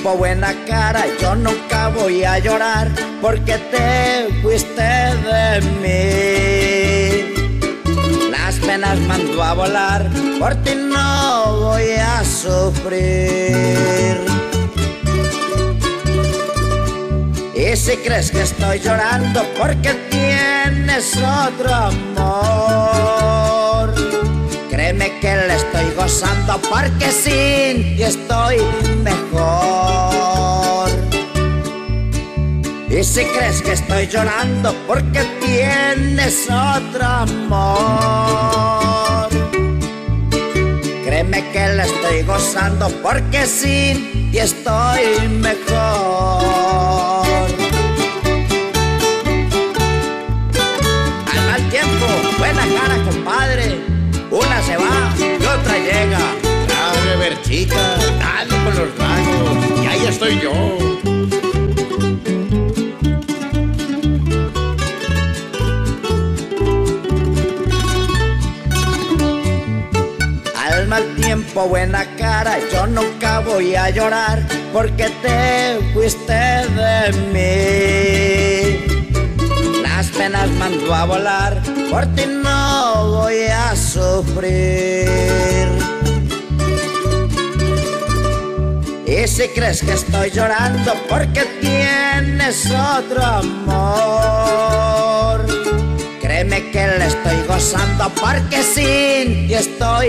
tiempo, buena cara, yo nunca voy a llorar porque te fuiste de mí. Las penas mando a volar, por ti no voy a sufrir. Y si crees que estoy llorando porque tienes otro amor, créeme que le estoy gozando porque sin ti estoy mejor. Y si crees que estoy llorando porque tienes otro amor, créeme que le estoy gozando porque sin ti estoy mejor. Al mal tiempo, buena cara, compadre. Una se va y otra llega. Dale, ver, chica, dale con los tragos, y ahí estoy yo. Al mal tiempo, buena cara, yo nunca voy a llorar porque te fuiste de mí. Las penas mando a volar, por ti no voy a sufrir. Y si crees que estoy llorando porque tienes otro amor, créeme que le estoy gozando porque sin ti estoy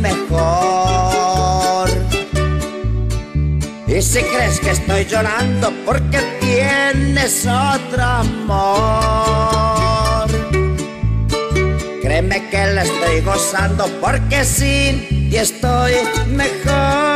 mejor. Y si crees que estoy llorando porque tienes otro amor, créeme que le estoy gozando porque sin ti estoy mejor.